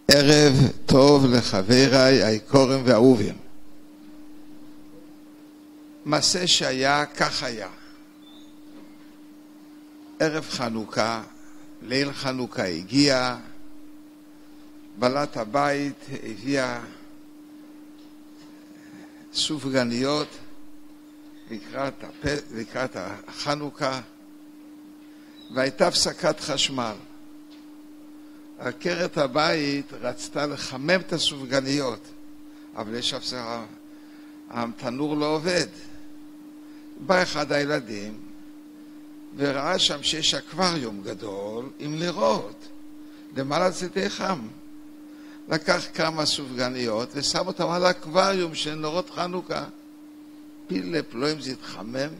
ערב טוב לחבריי היקרים והאהובים. מעשה שהיה כך היה. ערב חנוכה, ליל חנוכה הגיע, בעלת הבית הביאה סופגניות לקראת החנוכה, והייתה הפסקת חשמל. עקרת הבית רצתה לחמם את הסופגניות, אבל יש הפסקה, התנור לא עובד. בא אחד הילדים וראה שם שיש אקווריום גדול עם נרות, למעלה צדי חם. לקח כמה סופגניות ושם אותם על האקווריום של נרות חנוכה. פילפ, לא אם זה יתחמם,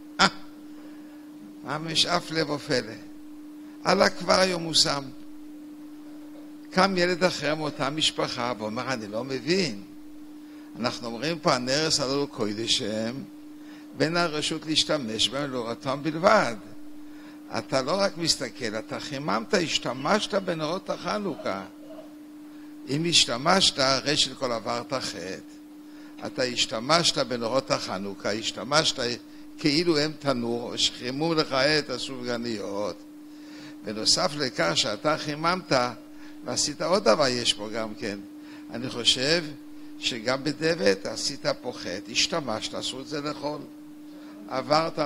ממש אף לב ופלא. על האקווריום הוא שם. קם ילד אחר מאותה משפחה ואומר, אני לא מבין. אנחנו אומרים פה, הנרס הללו קודשם, בין הרשות להשתמש בהם לאורתם בלבד. אתה לא רק מסתכל, אתה חיממת, השתמשת בנרות החנוכה. אם השתמשת, הרי של כל עברת חטא. אתה השתמשת בנרות החנוכה, השתמשת כאילו הם תנור, שחימו לך את הסופגניות. בנוסף לכך שאתה חיממת, ועשית עוד דבר יש פה גם כן. אני חושב שגם בדבת עשית פה חטא, השתמשת, עשו את זה לאכול. עברת.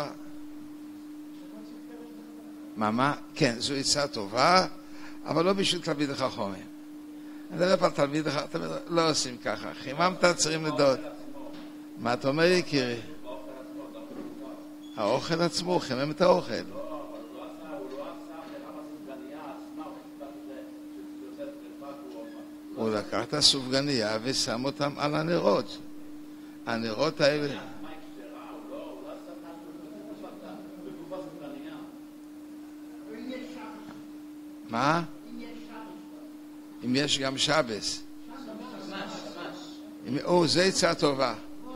מה? כן, זו עצה טובה, אבל לא בשביל תלמיד חכמים. אני לא פעם תלמיד לא עושים ככה. חיממת צריכים לדעות. מה אתה אומר יקירי? האוכל עצמו, חימם את האוכל. הוא לקח את הסופגניה ושם אותם על הנרות. הנרות האלה... מה? אם יש גם שבס. זו עצה טובה.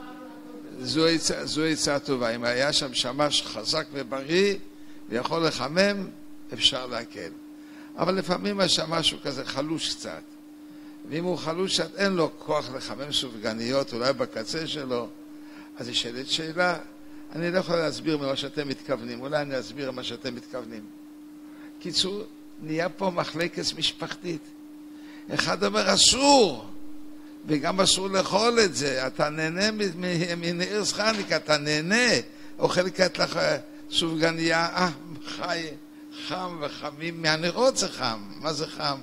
זו עצה טובה. אם היה שם שמש חזק ובריא ויכול לחמם, אפשר להקל. אבל לפעמים השמש הוא כזה חלוש קצת. ואם הוא חלוש קצת, אין לו כוח לחמם סופגניות, אולי בקצה שלו, אז היא שאלת שאלה. אני לא יכול להסביר מה שאתם מתכוונים. אולי אני אסביר מה שאתם מתכוונים. קיצור, נהיה פה מחלקת משפחתית. אחד אומר אסור, וגם אסור לאכול את זה. אתה נהנה מנערס חנוכה, אתה נהנה, אוכל קט לך סופגניה, חי, חם וחמים, מהנרות זה חם, מה זה חם?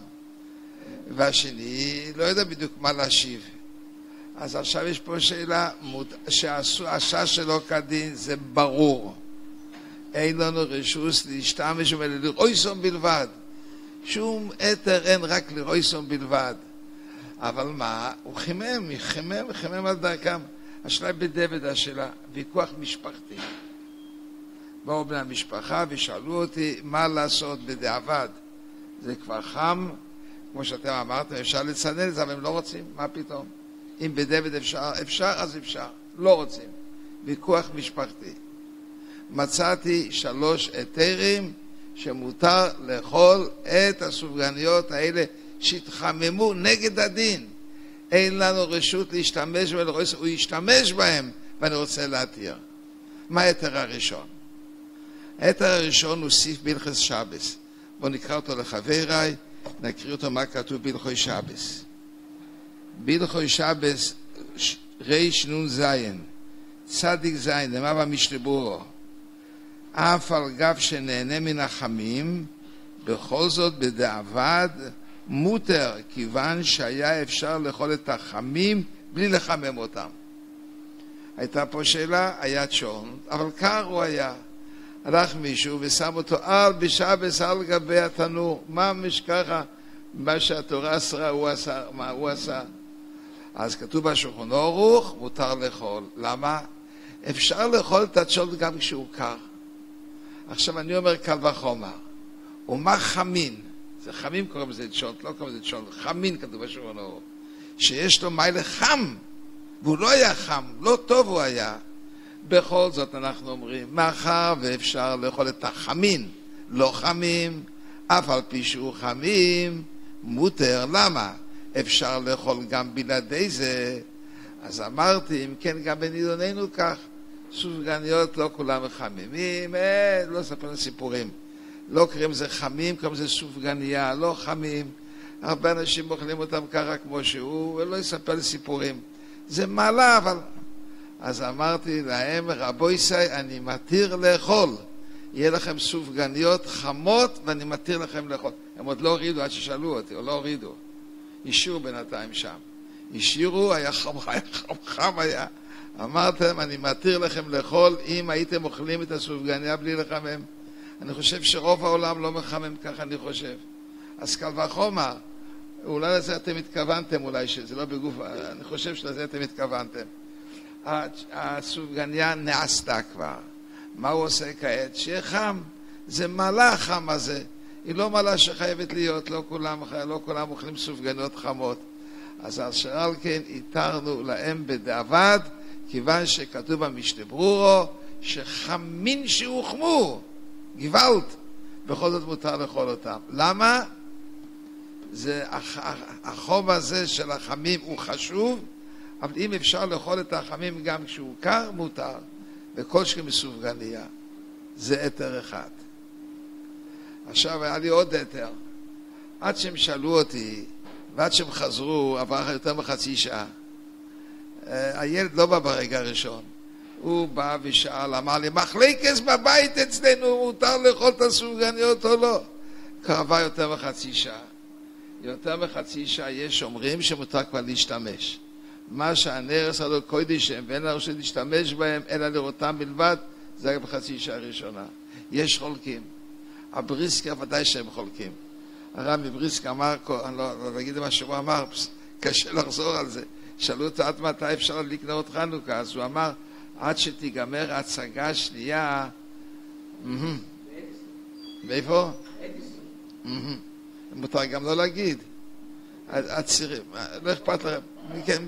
והשני לא יודע בדיוק מה להשיב. אז עכשיו יש פה שאלה, שהעשה שלו כדין זה ברור. אין לנו רשוס להשתמש ולרויסון בלבד. שום אתר אין, רק לרויסון בלבד. אבל מה? הוא חימם על דרכם. השאלה בדבד השאלה, ויכוח משפחתי. באו בני המשפחה ושאלו אותי מה לעשות בדיעבד. זה כבר חם, כמו שאתם אמרתם, אפשר לצנן את זה, אבל הם לא רוצים, מה פתאום? אם בדבד אפשר, אז אפשר. לא רוצים. ויכוח משפחתי. מצאתי 3 היתרים שמותר לאכול את הסופגניות האלה שהתחממו נגד הדין. אין לנו רשות להשתמש בהם, הוא ישתמש בהם, ואני רוצה להתיר. מה ההיתר הראשון? ההיתר הראשון הוא סעיף בהלכות שבס. בואו נקרא אותו לחבריי, נקריא אותו מה כתוב בהלכות שבס. בהלכות שבס רנ"ז, צדיק זין, למה במשנה? אף על גב שנהנה מן החמים, בכל זאת בדיעבד מותר, כיוון שהיה אפשר לאכול את החמים בלי לחמם אותם. הייתה פה שאלה, היה צ'ון, אבל קר הוא היה. הלך מישהו ושם אותו בשבס על גבי התנור. ממש ככה, מה שהתורה אסרה הוא עשה, מה הוא עשה? אז כתוב בשולחן ערוך, מותר לאכול. למה? אפשר לאכול את הצ'ון גם כשהוא קר. עכשיו אני אומר קל וחומר, ומה חמין? זה חמים קוראים לזה צ'ונט, לא קוראים לזה צ'ונט, חמין כתוב בשולחן ערוך, שיש לו מיילה חם, והוא לא היה חם, לא טוב הוא היה. בכל זאת אנחנו אומרים, מאחר ואפשר לאכול את החמין, לא חמים, אף על פי שהוא חמים, מותר. למה? אפשר לאכול גם בלעדי זה. אז אמרתי, אם כן, גם בנידוננו כך. סופגניות לא כולם מחממים, לא ספר סיפורים. לא קוראים זה חמים, קוראים זה סופגניה, לא חמים. הרבה אנשים אוכלים אותם ככה כמו שהוא, ולא יספר סיפורים. זה מעלה, אבל... אז אמרתי להם, רבו ישראל, אני מתיר לאכול. יהיה לכם סופגניות חמות, ואני מתיר לכם לאכול. הם עוד לא הורידו עד ששאלו אותי, או לא הורידו. אישור בינתיים שם. אישירו, היה חם היה. אמרתם, אני מתיר לכם לאכול, אם הייתם אוכלים את הסופגניה בלי לחמם. אני חושב שרוב העולם לא מחמם ככה, אני חושב. אז קל וחומר, אולי לזה אתם התכוונתם, אולי שזה לא בגוף, אני חושב שלזה אתם התכוונתם. הסופגניה נעשתה כבר. מה הוא עושה כעת? שיהיה חם. זה מעלה החם הזה. היא לא מעלה שחייבת להיות, לא כולם אוכלים סופגניות חמות. אז אשר על כן התרנו להם בדיעבד, כיוון שכתוב במשנה ברורו, שחמין שהוחמו, גוואלד, בכל זאת מותר לאכול אותם. למה? החום הזה של החמים הוא חשוב, אבל אם אפשר לאכול את החמים גם כשהוא קר, מותר. וכל שכם מסופגניה. זה אתר אחד. עכשיו היה לי עוד אתר. עד שהם שאלו אותי, ועד שהם חזרו, עבר יותר מחצי שעה. הילד לא בא ברגע הראשון. הוא בא ושאל, אמר לי, מחלקת בבית אצלנו, מותר לאכול את הסופגניות או לא? קרבה יותר מחצי שעה. יותר מחצי שעה יש אומרים שמותר כבר להשתמש. מה שהנר עשה לו קודש ואין לנו להשתמש בהם אלא לראותם בלבד, זה רק בחצי שעה ראשונה. יש חולקים. הבריסקה ודאי שהם חולקים. הרב מבריסקה אמר, אני לא אגיד מה שהוא אמר, קשה לחזור על זה. שאלו אותו עד מתי אפשר לקנות חנוכה, אז הוא אמר, עד שתיגמר ההצגה השנייה, מאיפה? מותר גם לא להגיד. הצירים, לא אכפת לכם. כן,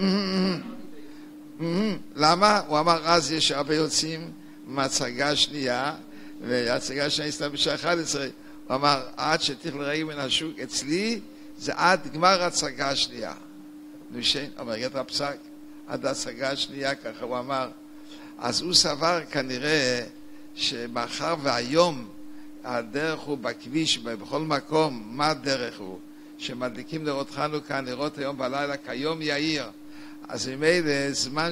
למה? הוא אמר, אז יש הרבה יוצאים מההצגה השנייה, וההצגה השנייה הסתיים בשעה 11. הוא אמר, עד שתיך לרגע מן השוק אצלי, זה עד גמר ההצגה השנייה. נושן, אומר, גט הפסק, עד ההצגה השנייה, ככה הוא אמר. אז הוא סבר כנראה שמאחר והיום הדרך הוא בכביש, בכל מקום, מה הדרך הוא? שמדליקים נרות חנוכה, נרות היום בלילה, כיום יאיר. אז ממילא זמן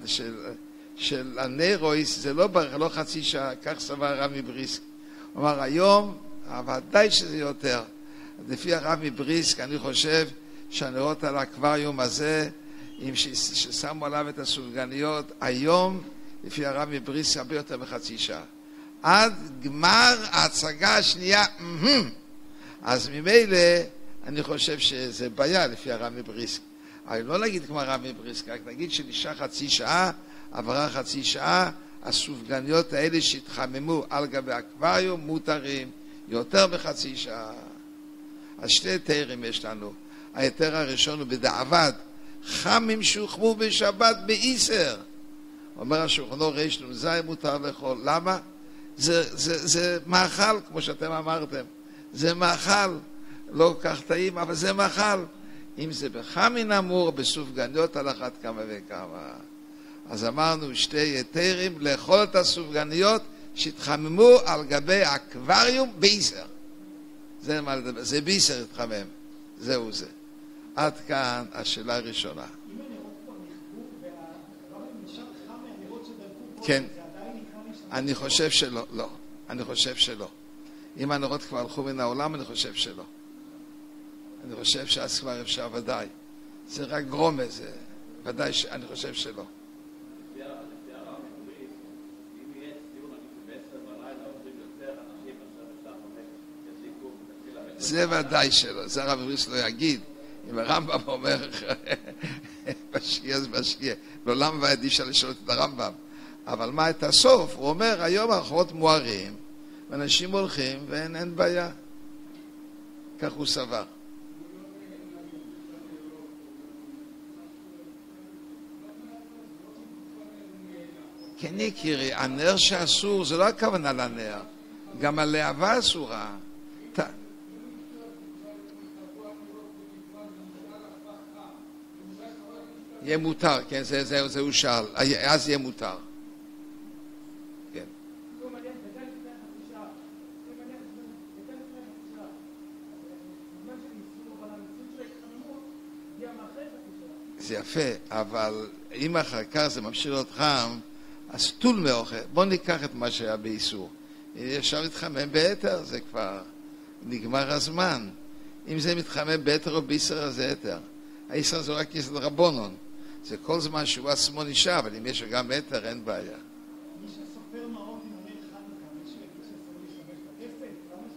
של הנרויס, זה לא חצי שעה, כך סבר הרב מבריסק. הוא אמר, היום, ודאי שזה יותר. לפי הרב מבריסק, אני חושב שהנרות על האקווריום הזה, ששמו עליו את הסופגניות, היום, לפי הרב מבריסק, הרבה יותר מחצי שעה. עד גמר ההצגה השנייה, אז ממילא, אני חושב שזה בעיה לפי הרב מבריסק. אבל לא נגיד כמו הרב מבריסק, רק נגיד שנשאר חצי שעה, עברה חצי שעה, הסופגניות האלה שהתחממו על גבי אקווריום מותרים יותר מחצי שעה. אז שתי היתרים יש לנו. ההיתר הראשון הוא בדיעבד, חמים שהוחמו בשבת באיסר. אומר השולחן אורוך רנ"ז מותר לאכול. למה? זה מאכל, כמו שאתם אמרתם. זה מאכל. לא כך טעים, אבל זה מאכל. אם זה בחמין אמור, בסופגניות על אחת כמה וכמה. אז אמרנו שתי היתרים לאכול את הסופגניות שהתחממו על גבי אקווריום באיסר. זה באיסר התחמם. זהו זה. עד כאן השאלה הראשונה. אם הנרות כבר נכבו והאקווריום נשאר חם מהנרות שדלקו כן. זה עדיין נקרא להשתמש? אני חושב שלא, לא. אני חושב שלא. אם הנרות כבר הלכו מן העולם, אני חושב שלא. אני חושב שאז כבר אפשר ודאי. זה רק גרומה, זה ודאי אני חושב שלא. זה ודאי שלא, זה הרב מבריסק לא יגיד. אם הרמב"ם אומר משקיע אז משקיע, לעולם ועדישה לשאול את הרמב"ם. אבל מה את הסוף? הוא אומר היום הרחובות מוארים ואנשים הולכים ואין בעיה. כך הוא סבר. כן יקירי, הנר שאסור זה לא הכוונה לנר, גם הלהבה אסורה. יהיה מותר, כן, זה הוא שאל, אז יהיה מותר. כן. זה יפה, אבל אם אחר כך זה ממשיך להיות חם, אז טול מאוכל. בוא ניקח את מה שהיה באיסור. אפשר להתחמם ביתר, זה כבר נגמר הזמן. אם זה מתחמם ביתר או בישר, אז זה יתר. האיסר זה רק יסד רבונון. זה כל זמן שהוא עצמו נשאר, אבל אם יש גם יתר, אין בעיה. מי שסופר מעות עם עונה חנוכה, מי שיגיד שאסור להשתמש בכסף, למה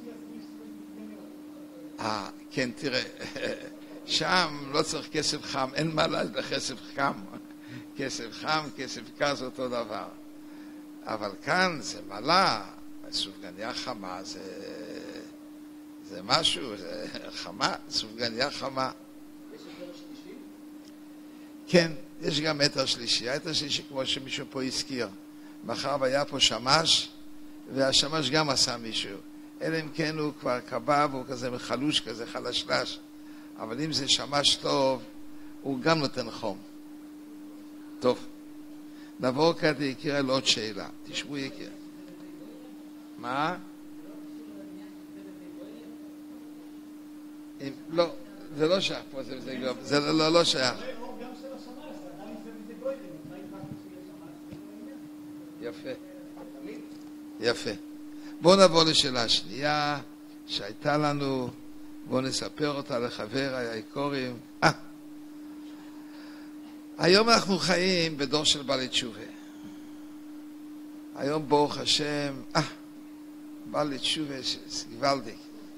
שיעשו להשתמש? כן, תראה, שם לא צריך כסף חם, אין מה לעשות בכסף חם. כסף חם, כסף קר זה אותו דבר. אבל כאן זה מלא, סופגניה חמה, זה משהו, זה חמה, סופגניה חמה. יש יותר שלישי? כן, יש גם מטר שלישי. היתר שלישי כמו שמישהו פה הזכיר. מחר היה פה שמש, והשמש גם עשה מישהו. אלא אם כן הוא כבר קבע והוא כזה מחלוש, כזה חלשלש. אבל אם זה שמש טוב, הוא גם נותן חום. טוב. נעבור כאן יקרה לעוד שאלה. תשמעו יקרה. מה? לא, זה לא שייך פה, זה לא שייך. יפה. יפה. בואו נעבור לשאלה השנייה שהייתה לנו, בואו נספר אותה לחבר היקורים. היום אנחנו חיים בדור של בעלי תשובה. היום ברוך השם, בעלי תשובה גוואלדיק.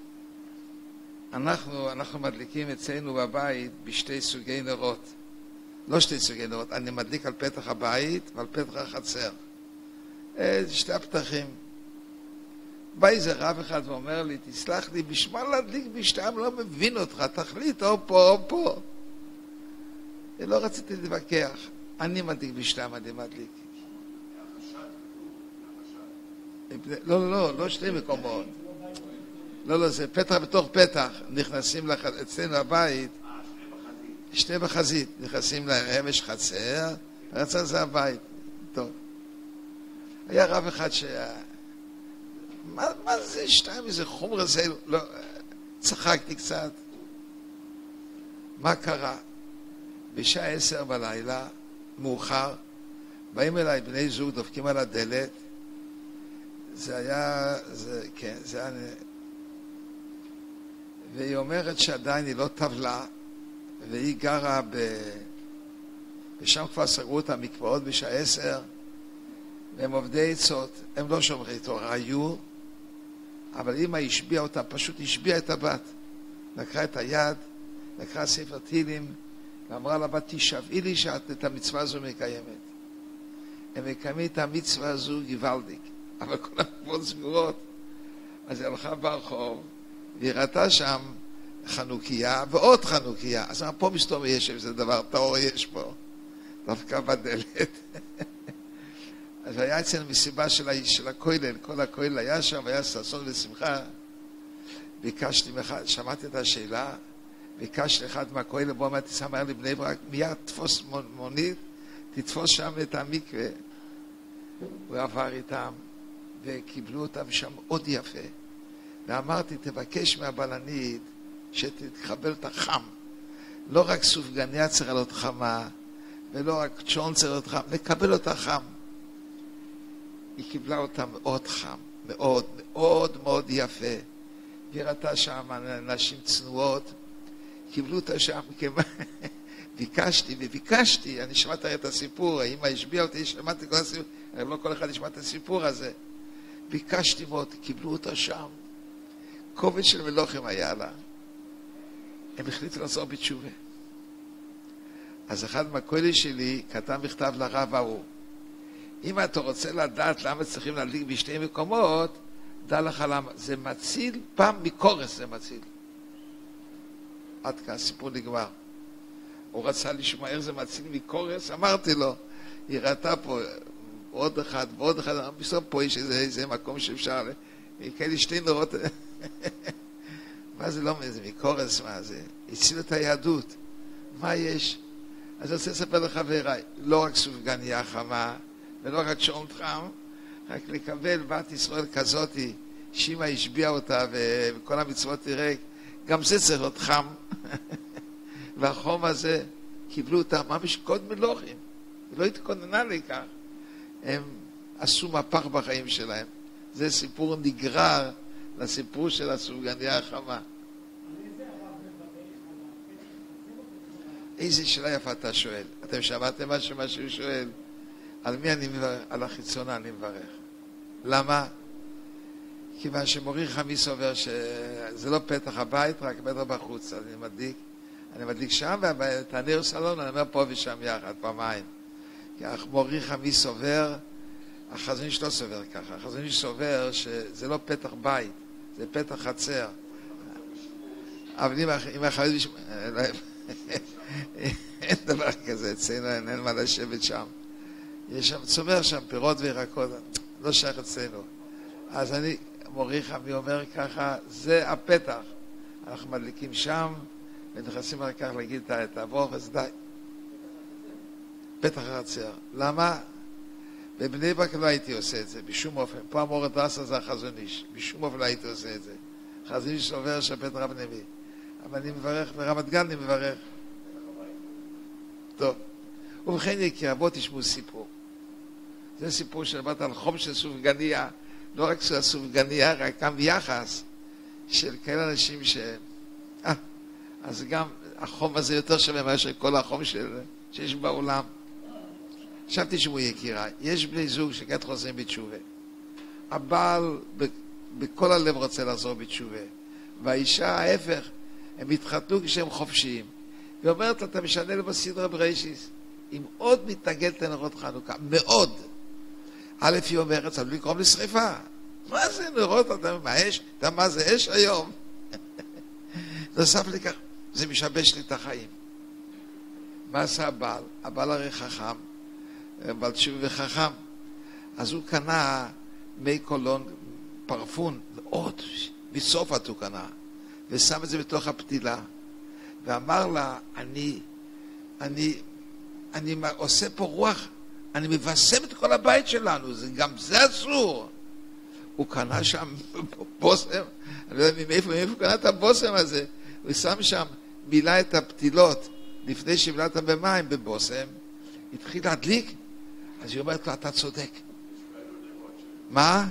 אנחנו מדליקים אצלנו בבית בשתי סוגי נרות. לא שתי סוגי נרות, אני מדליק על פתח הבית ועל פתח החצר. שתי הפתחים. בא איזה רב אחד ואומר לי, תסלח לי, בשמה להדליק בשתיים, לא מבין אותך, תחליט או פה או פה. לא רציתי להתווכח. אני מדליק בשתיים, אני מדליק. לא שתי מקומות. לא, זה פתח בתוך פתח. נכנסים אצלנו הבית, שתי בחזית. נכנסים להם, יש חצר, החצר זה הבית. טוב. היה רב אחד מה זה שתיים, איזה חומר זה? לא, צחקתי קצת. מה קרה? בשעה 10 בלילה, מאוחר, באים אליי בני זוג, דופקים על הדלת. זה היה, והיא אומרת שעדיין היא לא טבלה, והיא גרה ושם כבר סגרו את המקוואות בשעה 10, והם עובדי עצות, הם לא שומרי תורה, היו, אבל אמא השביעה אותה, פשוט השביעה את הבת. לקחה את היד, לקחה ספר תהילים, ואמרה לבת, תשבעי לי שאת את המצווה הזו מקיימת. הם מקיימים את המצווה הזו גוואלדיק, אבל כל המקומות סגורות. אז היא הלכה ברחוב, והיא ראתה שם חנוכיה ועוד חנוכיה. אז פה מסתום יש איזה דבר טהור יש פה, דווקא בדלת. אז היה אצלנו מסיבה של הכולל, כל הכולל היה שם, היה ששון ושמחה. ביקשתי, שמעתי את השאלה, ביקשתי אחד מהכולל, בוא אמרתי, שם היה לי בני ברק, מיד תפוס מונית, תתפוס שם את המקווה. הוא עבר איתם, וקיבלו אותם שם עוד יפה. ואמרתי, תבקש מהבלנית שתתחבל את החם. לא רק סופגניה צריכה להיות חמה, ולא רק צ'ון צריך להיות חם, לקבל אותה חם. היא קיבלה אותה מאוד חם, מאוד מאוד מאוד יפה. היא ראתה שם נשים צנועות, קיבלו אותה שם, ביקשתי, אני שמעתי את הסיפור, האמא השביעה אותי, שמעתי כל הסיפור, אבל לא כל אחד ישמע את הסיפור הזה. ביקשתי מאוד, קיבלו אותה שם. כובד של מלוחם היה לה. הם החליטו לעשות בתשובה. אז אחד מהכולל שלי כתב מכתב לרב ההוא. אם אתה רוצה לדעת למה צריכים להדליק בשתי מקומות, דע לך למה. זה מציל, פעם מקורס זה מציל. עד כאן, הסיפור נגמר. הוא רצה לשמוע איך זה מציל מקורס, אמרתי לו, היא ראתה פה עוד אחד ועוד אחד, בסוף פה יש איזה מקום שאפשר, כאלה שתי נורות, מה זה לא, זה מקורס, מה זה? הציל את היהדות. מה יש? אז אני רוצה לספר לחבריי, לא רק סופגניה חמה, ולא רק שעון חם, רק לקבל בת ישראל כזאתי, שימה השביעה אותה וכל המצוות תראה, גם זה צריך להיות חם. והחום הזה, קיבלו אותה ממש קוד מלוכים. היא לא התכוננה לכך. הם עשו מהפך בחיים שלהם. זה סיפור נגרר לסיפור של הסופגניה החמה. איזה שאלה יפה אתה שואל. אתם שמעתם מה שהוא שואל? על מי אני מברך? על החיצונה אני מברך. למה? כיוון שמורי חמי סובר שזה לא פתח הבית, רק פתח בחוץ. אז אני מדליק שם, ואת הנר סלון אני אומר פה ושם יחד, פעמיים. כי מורי חמי סובר, החזון איש לא סובר ככה. החזון איש סובר שזה לא פתח בית, זה פתח חצר. אבל אם החזון איש... אין דבר כזה, אצלנו אין מה לשבת שם. יש שם, צומר שם פירות וירקות, לא שייך אצלנו. אז אני, מורי חמי אומר ככה, זה הפתח. אנחנו מדליקים שם, ונכנסים על כך להגיד את הברוך, אז די. פתח החצר. למה? בבני ברק לא הייתי עושה את זה, בשום אופן. פה אמור הדרסה זה החזון איש. בשום אופן לא הייתי עושה את זה. החזון איש סובר שהפתח הפנימי. אבל אני מברך, ברמת גן אני מברך. טוב. ובכן יקרה, בואו תשמעו סיפור. זה סיפור שלמדת על חום של סופגניה, לא רק של הסופגניה, רק גם ביחס של כאלה אנשים אז גם החום הזה יותר שווה מאשר כל החום שיש בעולם. עכשיו תשמעו יקירה, יש בני זוג שכעת חוזרים בתשובה. הבעל בכל הלב רוצה לחזור בתשובה, והאישה ההפך, הם התחתנו כשהם חופשיים. היא אומרת לה, אתה משנה לי בסדרה בראשיס. אם עוד מתנגדת לנרות חנוכה, מאוד. א' היא אומרת, צריך לקרום לשריפה. מה זה נרות? אתה מהאש? אתה מה זה אש היום? נוסף לכך, זה משבש לי את החיים. מה עשה הבעל? הבעל הרי חכם, בעל תשובה וחכם. אז הוא קנה מי קולון, פרפון, עוד, בסופת הוא קנה, ושם את זה בתוך הפתילה. ואמר לה, אני עושה פה רוח, אני מבשם את כל הבית שלנו, גם זה אסור. הוא קנה שם בוסם, אני לא יודע מאיפה הוא קנה את הבוסם הזה, הוא שם שם, מילא את הפתילות, לפני שמילא אותם במים, בבוסם, התחיל להדליק, אז היא אומרת לו, אתה צודק. מה?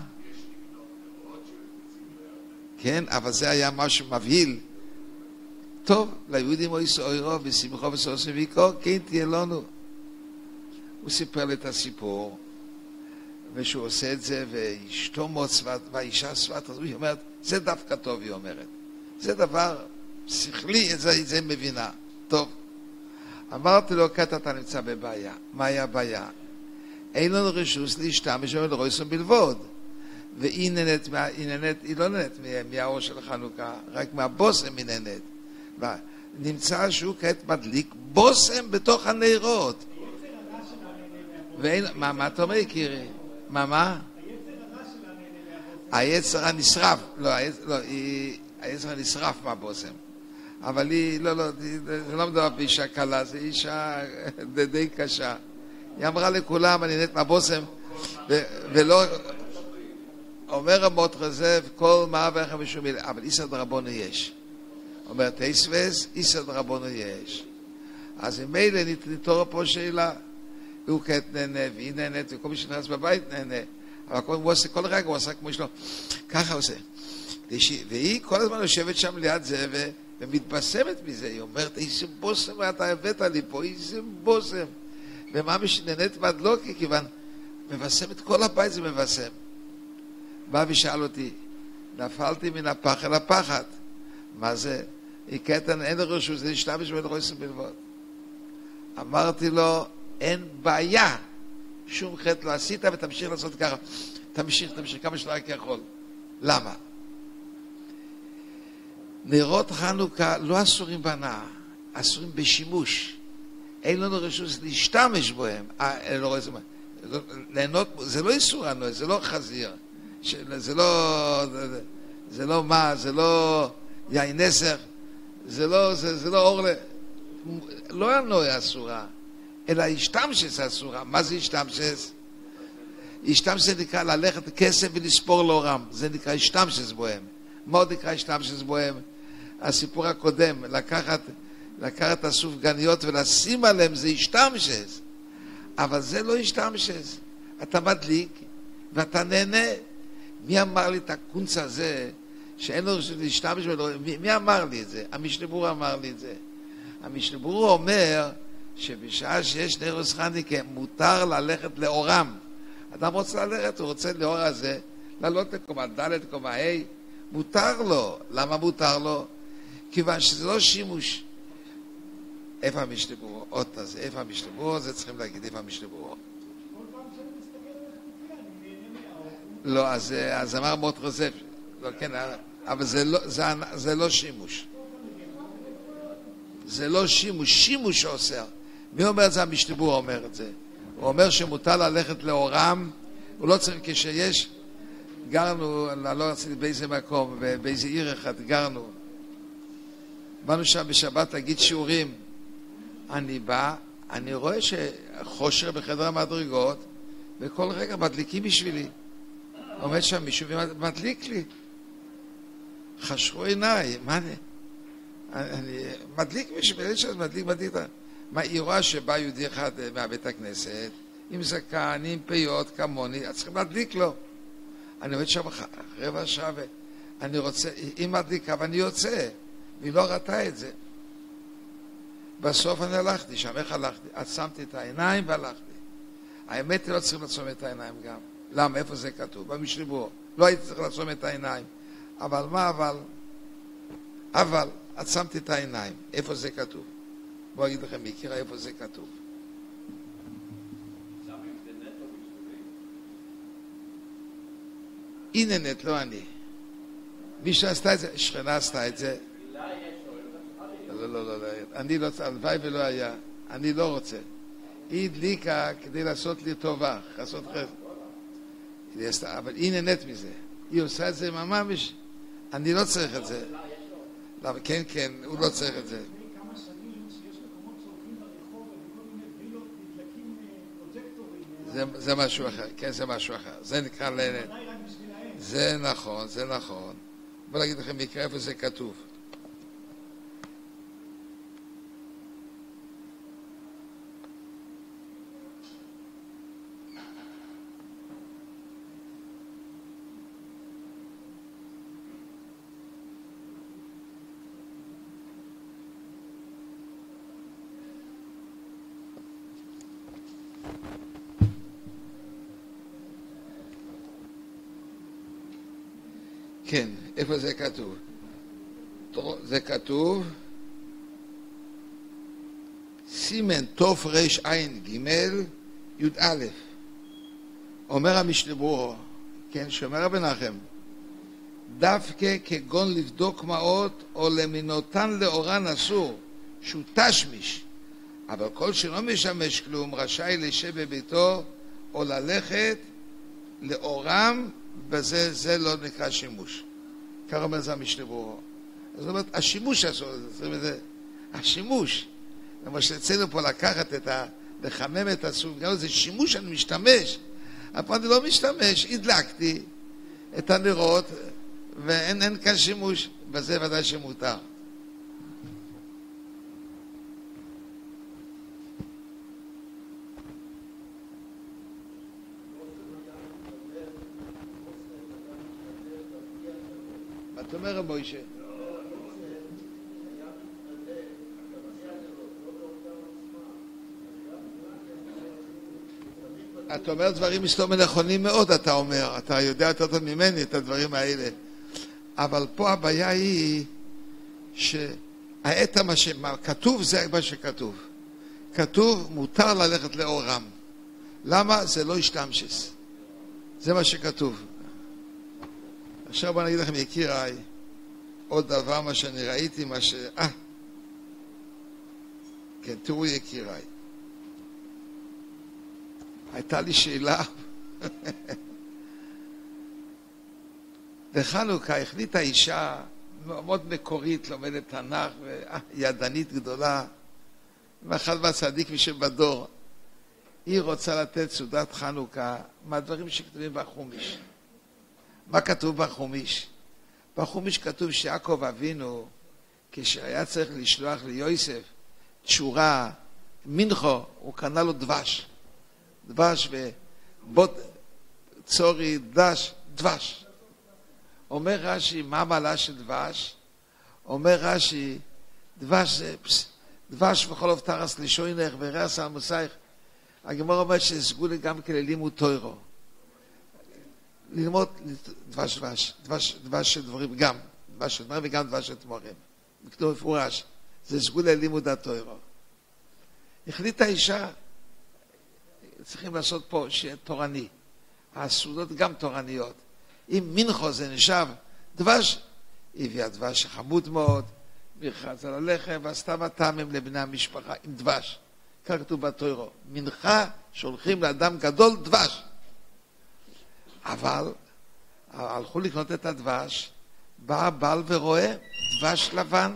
כן, אבל זה היה משהו מבהיל. טוב, ליהודים אוי סוירו, ושמחו וסוסים ויקור, כן תהיה לנו. הוא סיפר לי את הסיפור, ושהוא עושה את זה, ואשתו מאוד צוות, והאישה צוות, אז היא אומרת, זה דווקא טוב, היא אומרת. זה דבר שכלי, את זה מבינה. טוב. אמרתי לו, כת אתה נמצא בבעיה. מה היה הבעיה? אין לנו רשוס להשתמש ולרויסון בלבוד. והיא נהנית, היא לא נהנית מהאור של חנוכה, רק מהבוסם היא נהנית. נמצא שהוא כעת מדליק בוסם בתוך הנרות. מה אתה אומר יקירי? מה? היצר הנשרף. לא, היצר הנשרף מהבוסם. אבל היא, זה לא מדבר באישה קלה, זה אישה די קשה. היא אמרה לכולם, אני נהנית מהבוסם, ולא... אומר רמות רזב, כל מה ואיך משום מילה, אבל איסא דרבנו יש. אומר תייסבס, איסא דרבנו יש. אז אם מילא נתעורר פה שאלה, הוא כעת נהנה, והיא נהנית, וכל מי שנכנס בבית נהנה. אבל הוא עושה, כל רגע הוא עושה כמו שלו, ככה עושה. והיא כל הזמן יושבת שם ליד זה, ומתבשמת מזה. היא אומרת, איזה בוסם אתה הבאת לי פה, איזה בוסם. ומה משנהנית מהדלוקי, כיוון מבשמת, כל הבית זה מבשם. בא ושאל אותי, נפלתי מן הפח אל הפחד. מה זה? היא קטן, אין לרשות, זה נשתמש ולרויסם בלבוד. אמרתי לו, אין בעיה. שום חטא לא עשית ותמשיך לעשות ככה. תמשיך כמה שאתה רק יכול. למה? נרות חנוכה לא אסורים בהנאה, אסורים בשימוש. אין לנו רשות להשתמש בהם. זה לא איסור הנוי, זה לא חזיר. זה לא מה, זה לא יין נסך, זה לא אורלה. לא הנוי אסורה, אלא השתמשס אסורה. מה זה השתמשס? השתמשס זה נקרא ללכת כסף ולספור לאורם. זה נקרא השתמשס בוהם. מה עוד נקרא השתמשס בוהם? הסיפור הקודם, לקחת הסופגניות ולשים עליהם, זה השתמשס. אבל זה לא השתמשס. אתה מדליק ואתה נהנה. מי אמר לי את הקונץ הזה שאין לו להשתמש ולא... מי אמר לי את זה? המשנה ברורה אמר לי את זה. המשנה ברורה אומר שבשעה שיש נרוס חנוכה מותר ללכת לאורם. אדם רוצה ללכת, הוא רוצה לאור הזה, לעלות לקומה ד' קומה ה', מותר לו. למה מותר לו? כיוון שזה לא שימוש. איפה המשנה ברורה? אות הזה, איפה המשנה ברורה? זה צריכים להגיד, איפה המשנה ברורה? לא, אז אמר מות רזף, לא, כן, אבל זה לא שימוש. זה לא שימוש, שימוש אוסר. מי אומר את זה? המשנה ברורה אומר את זה. הוא אומר שמותר ללכת לאורם, הוא לא צריך, כשיש, גרנו, לא רציתי באיזה מקום, באיזה עיר אחד גרנו, באנו שם בשבת להגיד שיעורים, אני בא, אני רואה שחושר בחדר המדרגות, וכל רגע מדליקים בשבילי. עומד שם מישהו ומדליק לי. חשכו עיניי, מה אני מדליק בשבילי, מדליק. מה, היא רואה שבא יהודי אחד מהבית הכנסת, עם זקן, עם פיות, כמוני, אז צריכים להדליק לו. אני עומד שם רבע שעה, ואני רוצה, היא מדליקה ואני יוצא, והיא לא ראתה את זה. בסוף אני הלכתי, שם איך הלכתי? עצמתי את העיניים והלכתי. האמת היא לא צריכים לעצום את העיניים גם. למה? איפה זה כתוב? במשנה ברורה. לא הייתי צריך לעצום את העיניים. אבל מה אבל? עצמתי את העיניים. איפה זה כתוב? בואו אגיד לכם, מכירה איפה זה כתוב. הנה נט, לא אני. מי שעשתה את זה, שכנה עשתה את זה. לא. אני לא, הלוואי ולא היה. אני לא רוצה. היא הדליקה כדי לעשות לי טובה, לעשות חסד. אבל היא נהנית מזה. היא עושה את זה ממש. אני לא צריך את זה. כן, הוא לא צריך את זה. כמה שנים שיש מקומות שהולכים ברחוב ובכל מיני וילות נדלקים פרוג'קטורים. זה משהו אחר, כן, זה משהו אחר. זה נקרא להנהן. זה נכון. בוא נגיד לכם מקרה איפה זה כתוב. כן, איפה זה כתוב? זה כתוב סימן תוף רש עין ג' י' אומר המשנה ברורה, כן, שאומר רבי מנחם, דווקא כגון לבדוק מעות או למינותן לאורן אסור, שהוא תשמיש, אבל כל שלא משמש כלום רשאי לשב בביתו או ללכת לאורם, וזה לא נקרא שימוש. כך אומר זה המשנה ברורה. זאת אומרת, השימוש אסור, השימוש. למשל, אצלנו פה לקחת לחמם את הסוף, גם זה שימוש, אני משתמש. אבל אני לא משתמש, הדלקתי את הנרות, ואין כאן שימוש, וזה ודאי שמותר. מה אתה אומר, רב מוישה? אתה אומר דברים מסתום נכונים מאוד, אתה אומר. אתה יודע יותר טוב ממני את הדברים האלה. אבל פה הבעיה היא שהעת מה כתוב זה מה שכתוב. כתוב מותר ללכת לאורם. למה? זה לא ישתמשס. זה מה שכתוב. עכשיו בוא נגיד לכם, יקיריי, עוד דבר מה שאני ראיתי, כן, תראו יקיריי. הייתה לי שאלה. בחנוכה החליטה אישה מאוד מקורית, לומדת תנ"ך, ידנית גדולה, ואחד מהצדיק משבדור, היא רוצה לתת סעודת חנוכה מהדברים שכתובים בחומיש. מה כתוב בחומיש? בחומיש כתוב שיעקב אבינו, כשהיה צריך לשלוח ליוסף תשורה, מנחו, הוא קנה לו דבש. דבש ובוט, צורי, דבש. אומר רש"י, מה מעלה של דבש? אומר רש"י, דבש זה דבש וכל אובטרס לשוינך ורס על מוסייך. הגמרא אומרת שסגולה גם כן ללימוד תוירו. ללמוד דבש של דברים גם. דבש של דברים וגם דבש של תמורים. בכתוב מפורש. זה סגולה ללימוד התוירו. החליטה האישה, צריכים לעשות פה שיהיה תורני. הסעודות גם תורניות. אם מנחו זה נשאב דבש, הביאה דבש חמוד מאוד, מרחץ על הלחם, ועשתה מטעמים לבני המשפחה עם דבש. כך כתוב בתוירו. מנחה שולחים לאדם גדול דבש. אבל הלכו לקנות את הדבש, בא הבעל ורואה דבש לבן.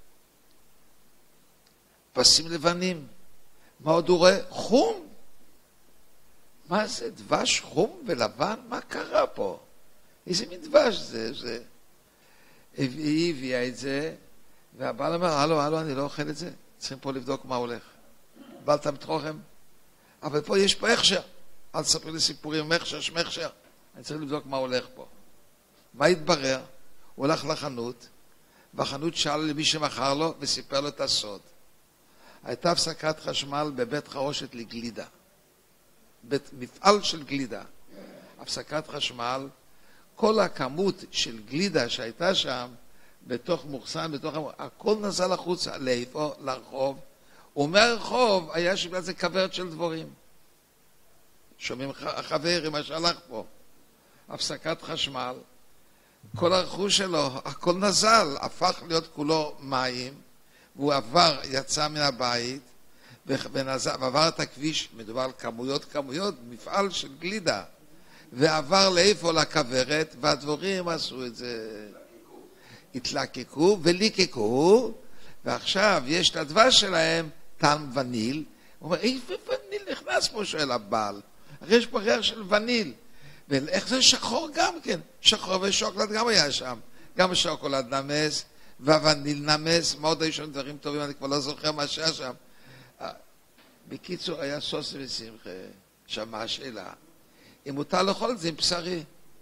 פסים לבנים. מה עוד הוא רואה? חום. מה זה? דבש חום ולבן? מה קרה פה? איזה מין דבש זה? היא הביאה את זה, והבעל אומר, הלו, אני לא אוכל את זה. צריכים פה לבדוק מה הולך. בעלת מתחוכם. אבל פה יש פה הכשר. אל תספרי לי סיפורים, מכשר. אני צריך לבדוק מה הולך פה. מה התברר? הוא הלך לחנות, והחנות שאל למי שמכר לו, וסיפר לו את הסוד. הייתה הפסקת חשמל בבית חרושת לגלידה. מפעל של גלידה. הפסקת חשמל, כל הכמות של גלידה שהייתה שם, בתוך מוחסן, הכל נזל החוצה, לאיפה? לרחוב. ומהרחוב היה שבגלל זה כברת של דבורים. שומעים החבר, מה שהלך פה. הפסקת חשמל, כל הרכוש שלו, הכל נזל, הפך להיות כולו מים, והוא עבר, יצא מן הבית, ועבר את הכביש, מדובר על כמויות, מפעל של גלידה, ועבר לאיפה? לכברת, והדבורים עשו את זה. התלקקו וליקקו, ועכשיו יש את הדבש שלהם, טעם וניל. הוא אומר, איפה וניל נכנס פה? שואל הבעל. הרי יש פה ריח של וניל. ואיך זה שחור גם כן? שחור ושוקולד גם היה שם. גם השוקולד נמס, והווניל נמס, מאוד היו שם דברים טובים, אני כבר לא זוכר מה שהיה שם. בקיצור, היה סוס ושמחה. שם מה השאלה? אם מותר לאכול את זה עם בשרי.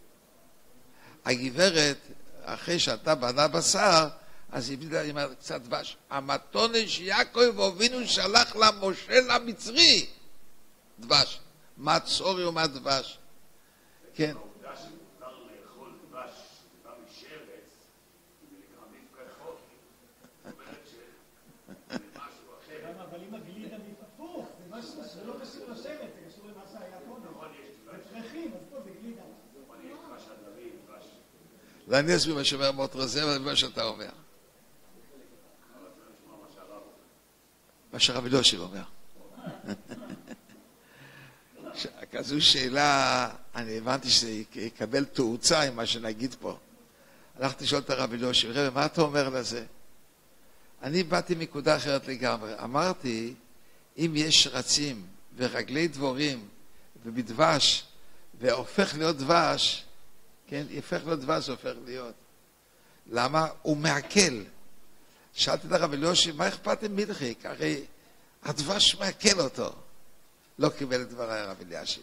הגברת, אחרי שאתה בנה בשר, אז היא הביאה עם קצת דבש. המתונה שיעקב אבינו שלח למשה למצרי. דבש. מה צורי ומה דבש. כן. העובדה שמותר לאכול דבש, זה בא משרץ, זה נקרא מפקחות. זאת אומרת שזה משהו אחר. אבל אם הגלידה מתהפוך, זה לא קשור לשרץ, זה קשור למה שהיה קודם. זה פרחים, אז פה זה גלידה. יש דבש הדרי, דבש. לא, אני אסביר מה שאומר מות רזה, אבל מה שאתה אומר. מה שהרב אלישיב אומר. כזו שאלה, אני הבנתי שזה יקבל תאוצה עם מה שנגיד פה. הלכתי לשאול את הרב אלישיב, רבי, מה אתה אומר לזה? אני באתי מנקודה אחרת לגמרי. אמרתי, אם יש שרצים ורגלי דבורים ובדבש, והופך להיות דבש, כן, יפך להיות דבש, זה הופך להיות. למה? הוא מעכל. שאלתי את הרב אלישיב, מה אכפת עם מלחיק? הרי הדבש מעכל אותו. לא קיבל את דברי הרב אלישיב.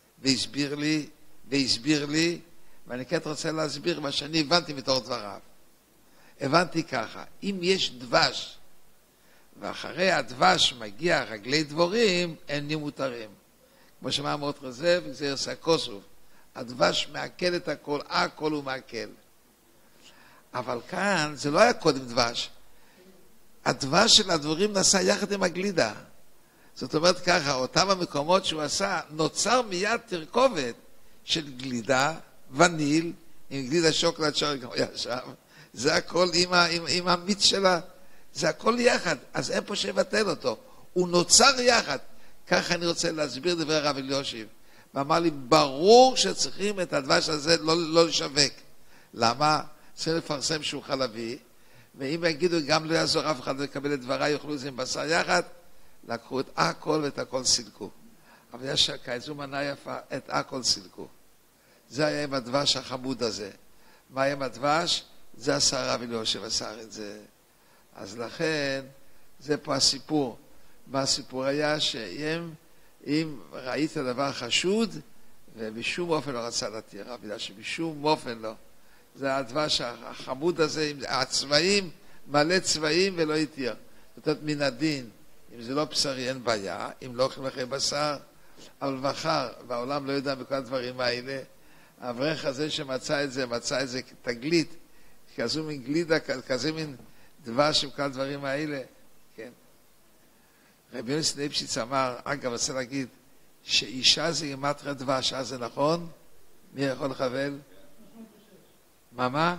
והסביר לי, ואני כן רוצה להסביר מה שאני הבנתי מתור דבריו. הבנתי ככה, אם יש דבש, ואחרי הדבש מגיע רגלי דבורים, אין לי מותרים. כמו שאמר מות רזב, זה ירסה כוסוף. הדבש מעכל את הכל, הכל הוא מעכל. אבל כאן זה לא היה קודם דבש. הדבש של הדבורים נעשה יחד עם הגלידה. זאת אומרת ככה, אותם המקומות שהוא עשה, נוצר מיד תרכובת של גלידה, וניל, עם גלידה שוקולד שגם היה שם. זה הכל עם המיץ שלה, זה הכל יחד. אז אין פה שבטל אותו. הוא נוצר יחד. ככה אני רוצה להסביר דברי הרב אלישיב. ואמר לי, ברור שצריכים את הדבש הזה לא לשווק. למה? צריכים לפרסם שהוא חלבי, ואם יגידו גם לא יעזור אף אחד לקבל את דבריי, יאכלו את זה עם בשר יחד, לקחו את הכל ואת הכל סילקו. אבל יש כזו מנה יפה, את הכל סילקו. זה היה עם הדבש החמוד הזה. מה היה עם הדבש? זה עשה הרב אלישיב עשה את זה. אז לכן, זה פה הסיפור. והסיפור היה שאם ראית דבר חשוד, ובשום אופן לא רצה להתיר, רב אלישיב, בשום אופן לא. זה הדבש החמוד הזה, עם הצבעים, מלא צבעים ולא התיר. זאת אומרת, מן הדין, אם זה לא בשרי אין בעיה, אם לא אוכלים אחרי בשר, אבל מחר, והעולם לא יודע בכל הדברים האלה, האברך הזה שמצא את זה, מצא את זה כתגלית, כזו מין גלידה, כזה מין דבש עם כל הדברים האלה, כן. רבי יונס ליפשיץ אמר, אגב, רוצה להגיד, שאישה זה גימטריה דבש, זה נכון? מי יכול לכוון? מה?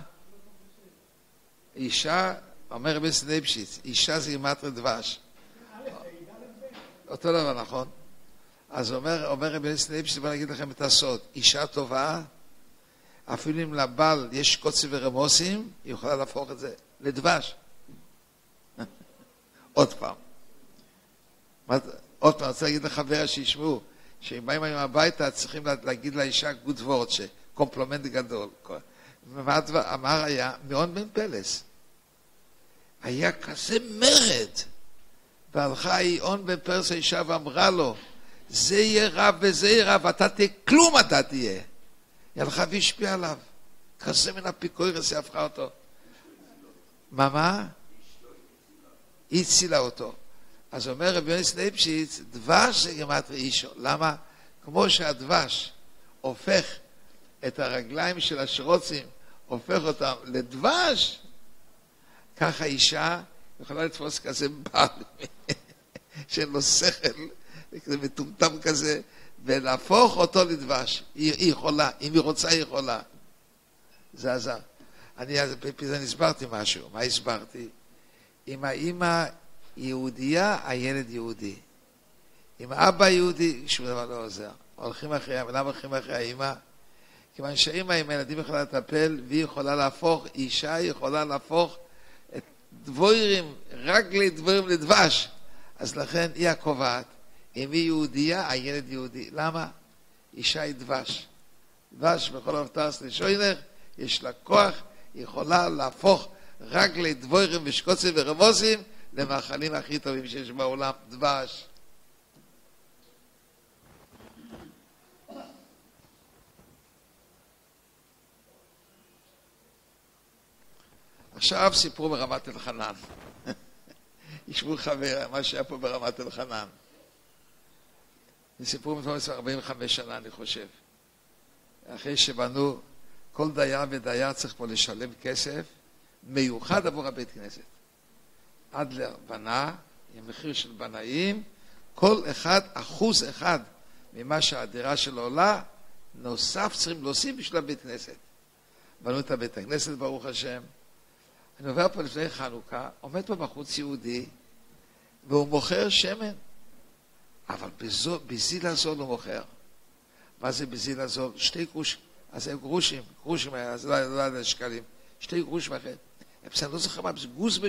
אישה, אומר רבי יונס ליפשיץ, אישה זה גימטריה דבש. אותו דבר, נכון? אז אומר רבי יונס ליפשיץ, בוא נגיד לכם את הסוד, אישה טובה, אפילו אם לבעל יש קוצים ורמוסים, היא יכולה להפוך את זה לדבש. עוד פעם. עוד פעם, אני רוצה להגיד לחבר שישמעו, שאם באים היום הביתה, צריכים להגיד לאישה גוד וורד, שקומפלומנט גדול. אמר היה מאוד בן פלס. היה כזה מרד. והלכה און בן פלס האישה ואמרה לו, זה יהיה רב וזה יהיה רב, אתה תהיה כלום אתה תהיה. היא הלכה והשפיעה עליו. כזה מן הפיקוירס היא הפכה אותו. מה? היא הצילה אותו. אז אומר רבי יונס ליפשיץ, דבש זה גימטריה אישו. למה? כמו שהדבש הופך את הרגליים של השרוצים, הופך אותם לדבש, ככה אישה יכולה לתפוס כזה בעל, שאין לו שכל, כזה מטומטם כזה, ולהפוך אותו לדבש. היא יכולה, אם היא רוצה היא יכולה. זה עזר. אני הסברתי משהו. מה הסברתי? אם האמא יהודייה, הילד יהודי. אם האבא יהודי, שום דבר לא עוזר. הולכים אחרי, למה הולכים אחרי האמא? כיוון שהאמא עם הילדים יכולה לטפל, והיא יכולה להפוך, אישה יכולה להפוך את דבוירים, רגלי דבוירים לדבש. אז לכן היא הקובעת. אם היא יהודייה, הילד יהודי. למה? אישה היא דבש. דבש בכל אבטרס לשוינך, יש לה כוח, היא יכולה להפוך רגלי דבוירים ושקוצים ורמוסים למאכלים הכי טובים שיש בעולם, דבש. עכשיו סיפרו ברמת אלחנן. ישבו חבר, מה שהיה פה ברמת אלחנן. סיפרו לפני 45 שנה, אני חושב. אחרי שבנו, כל דייר ודייר צריך פה לשלם כסף מיוחד עבור הבית כנסת. אדלר בנה, עם מחיר של בנאים, כל אחד, 1% ממה שהדירה שלו עולה, נוסף צריכים להוסיף בשביל הבית כנסת. בנו את הבית הכנסת, ברוך השם. אני עובר פה לפני חנוכה, עומד פה בחוץ יהודי, והוא מוכר שמן. אבל בזיל הזול הוא מוכר. מה זה בזיל הזול? 2 גרוש, אז הם גרושים, אז לא יודע שקלים. 2 גרוש וחצי. אני לא זוכר מה, זה גוזבה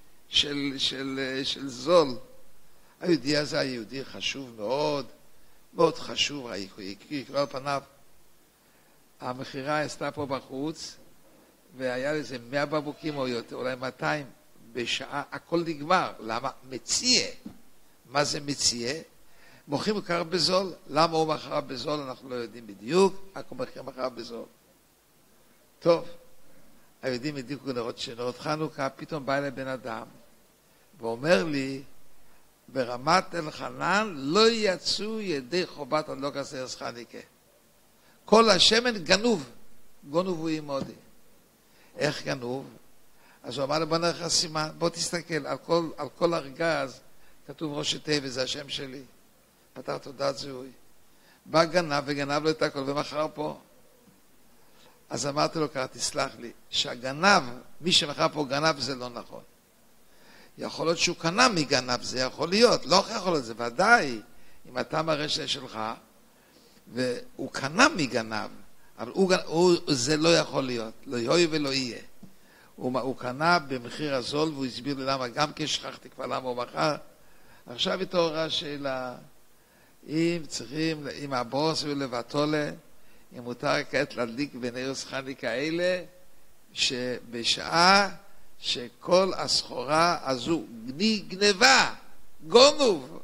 של זול. היהודי הזה היה יהודי חשוב מאוד, מאוד חשוב, יקרא על פניו. המחירה עשתה פה בחוץ, והיה לזה 100 בקבוקים או יותר, אולי 200 בשעה, הכל נגמר. למה? מציע. מה זה מציע? מוכרים מכר בזול. למה הוא מכר בזול? אנחנו לא יודעים בדיוק, רק הוא מכר בזול. טוב, היהודים הדליקו נרות חנוכה, פתאום בא אליי בן אדם, ואומר לי, ברמת אלחנן לא יצאו ידי חובת הדלוקת נר חנוכה. כל השמן גנוב, גונוב הוא ימודי. איך גנוב? אז הוא אמר לו, בוא נראה לך סימן, בוא תסתכל, על כל ארגז כתוב ראשי תיבות, זה השם שלי. פתח תעודת זיהוי. בא גנב וגנב לו את הכל ומכר פה. אז אמרתי לו ככה, תסלח לי, שהגנב, מי שמכר פה גנב זה לא נכון. יכול להיות שהוא קנה מגנב, זה יכול להיות, לא יכול להיות, זה ודאי, אם אתה מראה שלך, והוא קנה מגנב, אבל זה לא יכול להיות, לא יהיה ולא יהיה. הוא קנה במחיר הזול, והוא הסביר לי למה, גם כי שכחתי כבר למה הוא מכר. עכשיו התעוררה שאלה, אם צריכים, אם הבורס ולבטולה, אם מותר כעת להדליק בנרוס חנוכה האלה, שבשעה שכל הסחורה הזו נגנבה, גונוב.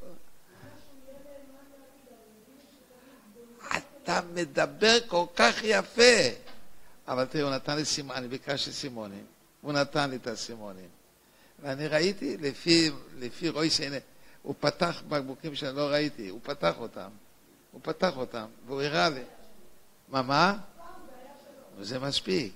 אתה מדבר כל כך יפה. אבל תראי, הוא נתן לי סימונים, אני ביקשתי סימונים. הוא נתן לי את הסימונים. ואני ראיתי, לפי רויס, הנה, הוא פתח בקבוקים שאני לא ראיתי, הוא פתח אותם, והוא הראה לי. מה? וזה מספיק.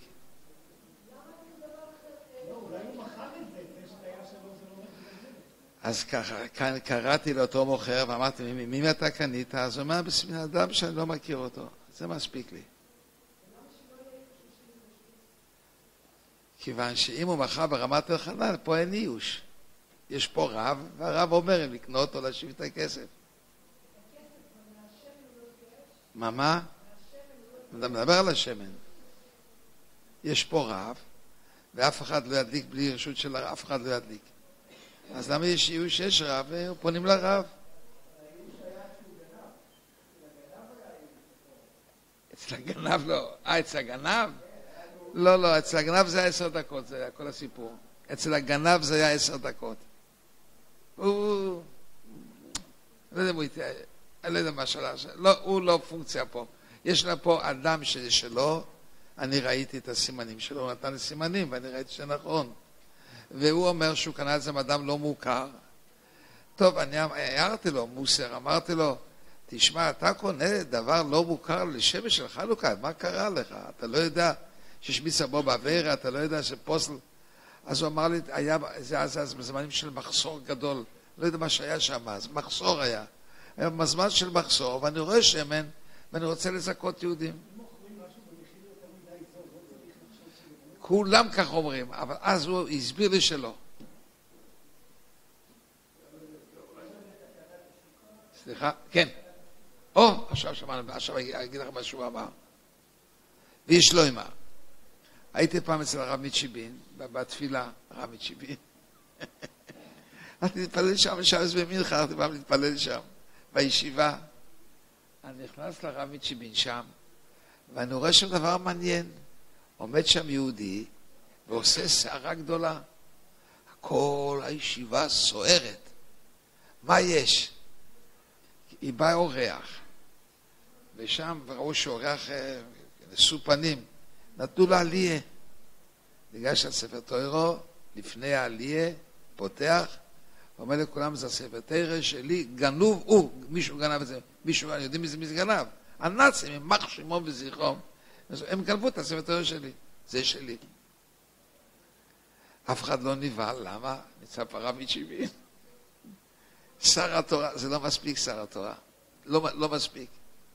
אז ככה, קראתי לאותו מוכר ואמרתי, ממי אתה קנית? אז הוא אומר, בסמין אדם שאני לא מכיר אותו. זה מספיק לי. כיוון שאם הוא מכר ברמת אלחנן, פה אין איוש. יש פה רב, והרב אומר אם לקנות או להשיב את הכסף. מה? אתה מדבר על השמן. יש פה רב, ואף אחד לא ידליק בלי רשות של הרב, אף אחד לא ידליק. אז למה יש איוש? יש רב, ופונים לרב. אצל הגנב לא. אצל הגנב? לא, אצל הגנב זה היה 10 דקות, זה היה כל הסיפור. אצל הגנב זה היה 10 דקות. הוא לא יודע מה שאלה, הוא לא פונקציה פה. יש לה פה אדם שלו, אני ראיתי את הסימנים שלו, הוא נתן לי סימנים, ואני ראיתי שנכון. והוא אומר שהוא קנה את זה מאדם לא מוכר. טוב, אני הערתי לו, מוסר, אמרתי לו, תשמע, אתה קונה דבר לא מוכר לשמש של חנוכה, מה קרה לך? אתה לא יודע ששמיצה בו בעבירה, אתה לא יודע שפוסל... אז הוא אמר לי, זה אז בזמנים של מחסור גדול, לא יודע מה שהיה שם אז, מחסור היה. היה בזמן של מחסור, ואני רואה שמן, ואני רוצה לזכות יהודים. כולם כך אומרים, אבל אז הוא הסביר לי שלא. סליחה? כן. עכשיו שמענו, עכשיו אגיד לך מה שהוא אמר. ויש לו אמר. הייתי פעם אצל הרב מצ'יבין, בתפילה, הרב מצ'יבין. הייתי להתפלל שם, שם במנחה, הייתי פעם להתפלל שם, בישיבה. אני נכנס לרב מצ'יבין שם, ואני רואה שם דבר מעניין. עומד שם יהודי, ועושה שערה גדולה. כל הישיבה סוערת. מה יש? היא באה אורח. ושם ראו שאורח נשאו פנים. נתנו לה עלייה. ניגש על ספר תוירו, לפני העלייה, פותח, ואומר לכולם, זה הספר תוירו שלי, גנוב, מישהו גנב את זה, יודעים מי זה גנב? הנאצים, הם מח שמום וזיכרום, הם גנבו את הספר תוירו שלי, זה שלי. אף אחד לא נבהל, למה? נמצא פה הרב מצ'יבין. שר התורה, זה לא מספיק שר התורה, לא מספיק.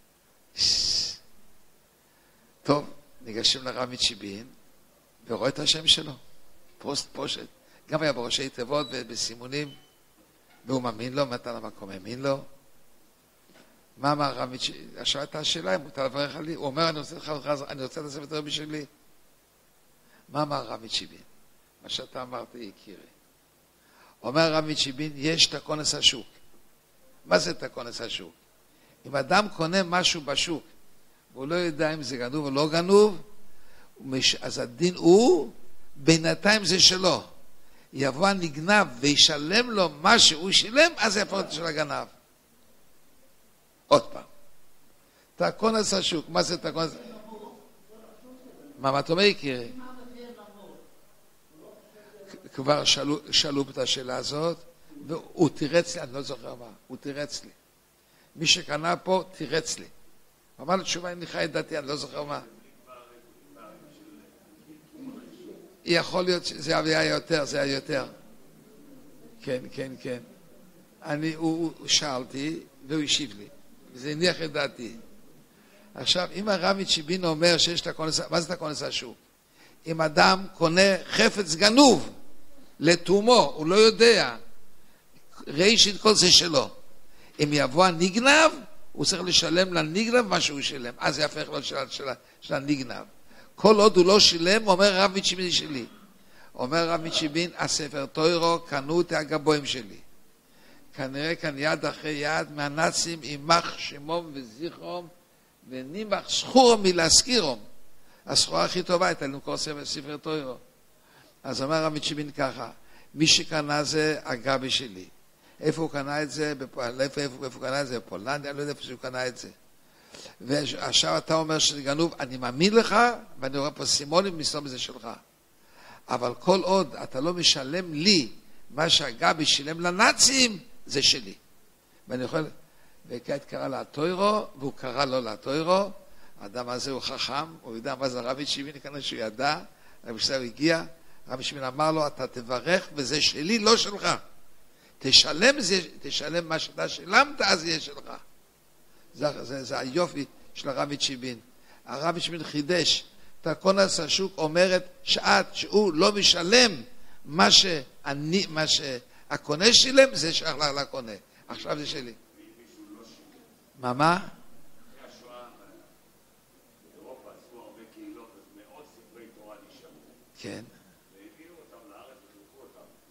טוב, ניגשים לרב מצ'יבין, ורואה את השם שלו, פושט. גם היה בראשי תיבות ובסימונים, והוא מאמין לו, מתן המקום האמין לו. מה אמר הרב מצ'יבין? עכשיו הייתה השאלה, אם מותר לברך עלי, הוא אומר, אני רוצה לספר את הרבי שלי. מה אמר הרב מצ'יבין? מה שאתה אמרת, יקירי. אומר הרב מצ'יבין, יש תקונס השוק. מה זה תקונס השוק? אם אדם קונה משהו בשוק, והוא לא יודע אם זה גנוב או לא גנוב, אז הדין הוא, בינתיים זה שלו. יבוא הנגנב וישלם לו מה שהוא שילם, אז זה יפות של הגנב. עוד פעם. תקונס השוק, מה זה תקונס? מה אתה אומר, יקירי? כבר שאלו את השאלה הזאת, והוא תירץ לי, אני לא זוכר מה, הוא תירץ לי. מי שקנה פה, תירץ לי. הוא אמר לי, תשובה, אני חי את דעתי, אני לא זוכר מה. יכול להיות שזה היה יותר, זה היה יותר. כן. הוא שאלתי, והוא השיב לי. וזה הניח את דעתי. עכשיו, אם הרב מצ'יבין אומר שיש תקונס, מה זה תקונס השוק? אם אדם קונה חפץ גנוב, לתומו, הוא לא יודע, ראשית כל זה שלו. אם יבוא הנגנב, הוא צריך לשלם לנגנב מה שהוא שילם. אז זה יהפך להיות של הנגנב. כל עוד הוא לא שילם, אומר רב מצ'יבין שלי. אומר רב מצ'יבין, הספר תוירו קנו את הגבוים שלי. כנראה כאן יד אחרי יד מהנאצים, יימח שמם וזכרם, ונימח סחורם מלהזכירם. הסחורה הכי טובה הייתה למכור ספרי תורה. אז אמר רבי צ'יבין ככה, מי שקנה זה הגבי שלי. איפה הוא קנה את זה? איפה הוא קנה את זה? בפולניה? אני לא יודע איפה שהוא קנה את זה. ועכשיו אתה אומר שזה גנוב, אני מאמין לך, ואני רואה פה סימונים, מסתום בזה שלך. אבל כל עוד אתה לא משלם לי מה שהגבי שילם לנאצים, זה שלי. ואני יכול... וכעת קרא לה התוירו, והוא קרא לו לתוירו. האדם הזה הוא חכם, הוא יודע מה זה רבי צ'יבין, כנראה שהוא ידע, רבי צ'יבין הגיע, רבי צ'יבין אמר לו, אתה תברך וזה שלי, לא שלך. תשלם מה שאתה שילמת, אז יהיה שלך. זה היופי של הרבי צ'יבין. הרבי צ'יבין חידש, תקונת השוק אומרת שעד שהוא לא משלם מה שהקונה שילם, זה שייך לקונה. עכשיו זה שלי. מה? אחרי השואה באירופה עשו הרבה קהילות, אז מאות ספרי תורה נשארו. כן. והביאו אותם לארץ וחילקו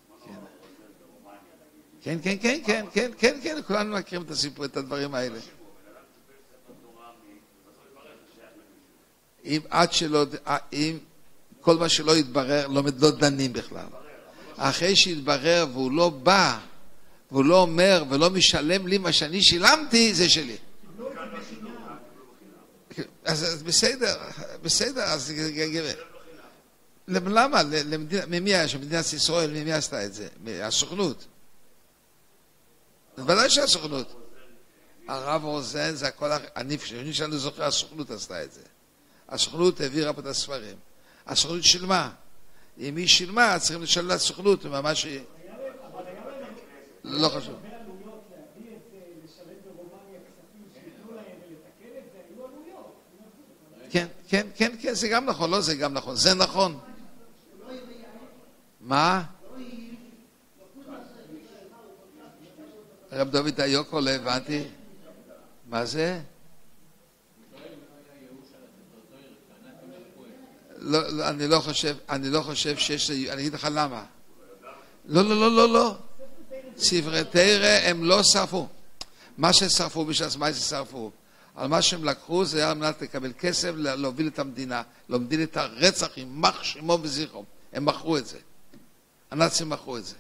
אותם. כן, כולנו מכירים את הסיפור, את הדברים האלה. בן אדם קיבל ספר תורה ובסוף התברר ששייך למישהו. אם כל מה שלא יתברר, לא דנים בכלל. אחרי שיתברר והוא לא בא, והוא לא אומר ולא משלם לי מה שאני שילמתי, זה שלי. אז בסדר, אז למה? ממי היה שם? מדינת ישראל, ממי עשתה את זה? הסוכנות. בוודאי שהסוכנות. הרב רוזן זה הכל, אני שאני זוכר, הסוכנות עשתה את זה. הסוכנות העבירה פה את הספרים. הסוכנות שילמה. אם היא שילמה, צריכים לשלם לסוכנות, ממש היא... לא חשוב. כן, זה גם נכון, לא זה גם נכון, זה נכון. מה? רב דוד היוקו, לא הבנתי. מה זה? אני לא חושב שיש... אני אגיד לך למה. לא. ספרי תורה הם לא שרפו. מה ששרפו בשביל מה ששרפו. על מה שהם לקחו זה היה על מנת לקבל כסף, להוביל את המדינה. לומדים את הרצח עם יימח שמו וזכרו. הם מכרו את זה. הנאצים מכרו את זה.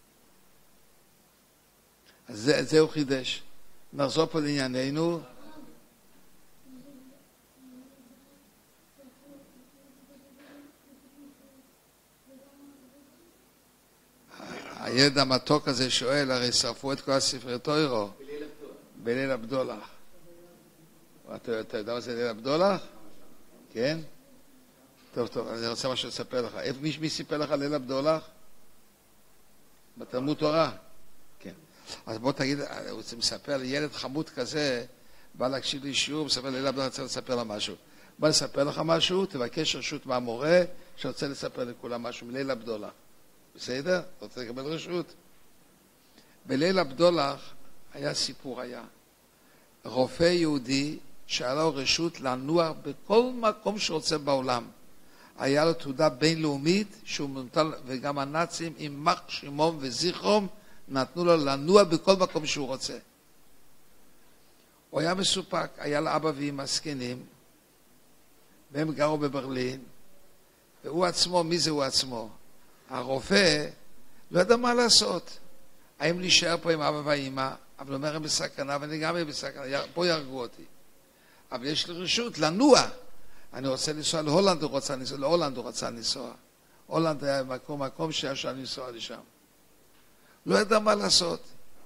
אז זהו חידש. נחזור פה לענייננו. הילד המתוק הזה שואל, הרי שרפו את כל הספרי תורה בליל הבדולח. אתה יודע מה זה ליל הבדולח? כן? טוב, אני רוצה משהו לספר לך. מי סיפר לך ליל הבדולח? בתלמוד תורה? כן. אז בוא תגיד, הוא מספר לילד חמוד כזה, בא להקשיב לי שיעור, מספר ליל הבדולח, אני רוצה לספר לה משהו. בוא נספר לך משהו, תבקש רשות מהמורה, שרוצה לספר לכולם משהו מליל הבדולח. בסדר? אתה רוצה לקבל רשות? בליל הבדולח היה סיפור, רופא יהודי שהיה לו רשות לנוע בכל מקום שרוצה בעולם. היה לו תעודה בינלאומית, וגם הנאצים יימח שמם וזכרם נתנו לו לנוע בכל מקום שהוא רוצה. הוא היה מסופק, היה לאבא ואמא זקנים, והם גרו בברלין, והוא עצמו, מי זה הוא עצמו? הרופא לא ידע מה לעשות. האם להישאר פה עם אבא ואמא, אבל הוא אומר, הם בסכנה, ואני גם אהיה בסכנה, פה ירגו אותי. אבל יש לי רשות לנוע. אני רוצה לנסוע להולנד, הוא רוצה לנסוע, להולנד הוא רצה לנסוע. הולנד היה מקום שהיה שם לנסוע לשם. לא ידע מה לעשות.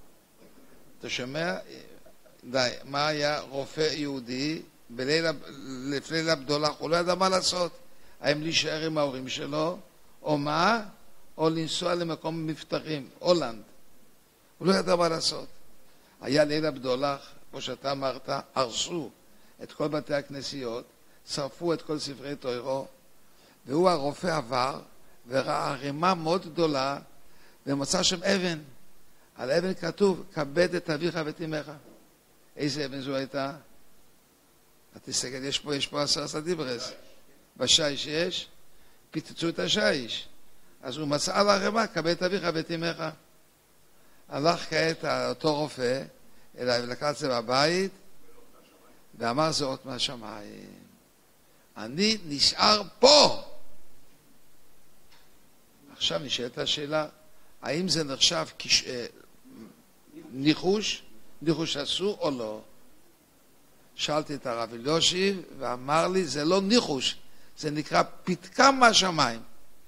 אתה שומע? די, מה היה רופא יהודי, לפני ליל הבדולח, הוא לא ידע מה לעשות. האם להישאר עם ההורים שלו, או מה? או לנסוע למקום מבטחים, הולנד. הוא לא ידע מה לעשות. היה ליל הבדולח, כמו שאתה אמרת, הרסו את כל בתי הכנסיות, שרפו את כל ספרי תורה, והוא הרופא עבר, וראה ערימה מאוד גדולה, ומצא שם אבן. על אבן כתוב, כבד את אביך ואת אמך. איזה אבן זו הייתה? תסתכל, יש פה 10 דיברס. בשיש יש, פיצצו את השיש. אז הוא מצא על הערימה, כבד את אביך ואת אמך. הלך כעת אותו רופא אליי ולקח את זה בבית ואמר זה אות מהשמיים. אני נשאר פה. עכשיו נשאלת השאלה, האם זה נחשב ניחוש אסור או לא? שאלתי את הרב אלישיב ואמר לי זה לא ניחוש, זה נקרא פתקה מהשמיים.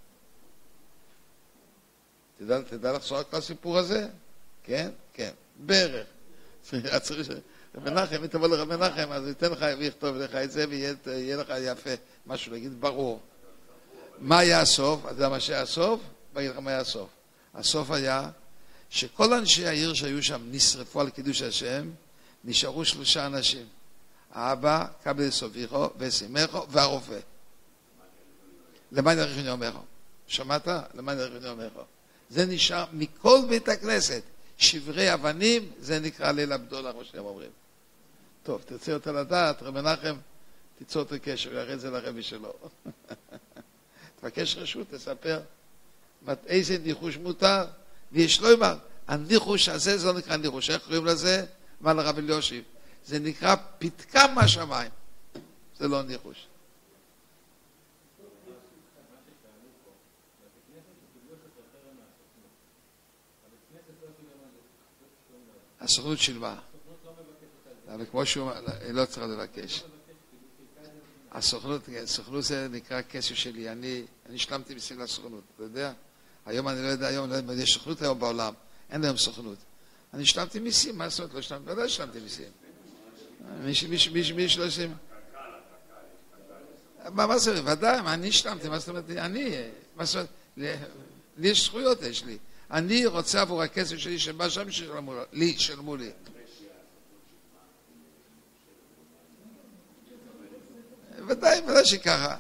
תדע לחזור על הסיפור הזה? כן? כן, בערך. רב מנחם, אם תבוא לרב מנחם, אז ייתן לך, ויכתוב לך את זה, ויהיה לך יפה, משהו להגיד ברור. מה היה הסוף? אתה יודע מה שהיה הסוף? בגיד לך מה היה הסוף. הסוף היה שכל אנשי העיר שהיו שם נשרפו על קידוש השם, נשארו 3 אנשים. האבא, קבל סוביחו, וסימכו, והרופא. למען יאריך ימי ימיך. שמעת? למען יאריך ימי ימיך. זה נשאר מכל בית הכנסת. שברי אבנים, זה נקרא ליל הבדולח, כמו שאתם אומרים. טוב, תרצה יותר לדעת, רב מנחם, תיצור את הקשר, יראה את זה לרבי שלו. תבקש רשות, תספר. איזה ניחוש מותר? ויש לו אמר, הניחוש הזה, זה לא נקרא ניחוש. איך קוראים לזה? מה לרב אלישיב? זה נקרא פתקה מהשמיים. זה לא ניחוש. הסוכנות שילמה. אבל כמו שהוא, היא לא צריכה לבקש. הסוכנות זה נקרא כסף שלי. אני השלמתי מסים לסוכנות, אתה יודע? היום אני לא יודע, יש סוכנות היום בעולם. אין היום סוכנות. אני השלמתי מסים, מה זאת אומרת? לא השלמתי, ודאי השלמתי מסים. מי שלא עושים? מה זה? ודאי, אני השלמתי, מה זאת אומרת? מה זאת אומרת? לי יש זכויות, יש לי. אני רוצה עבור הכסף שלי שמה שם שלמו לי. ודאי שככה.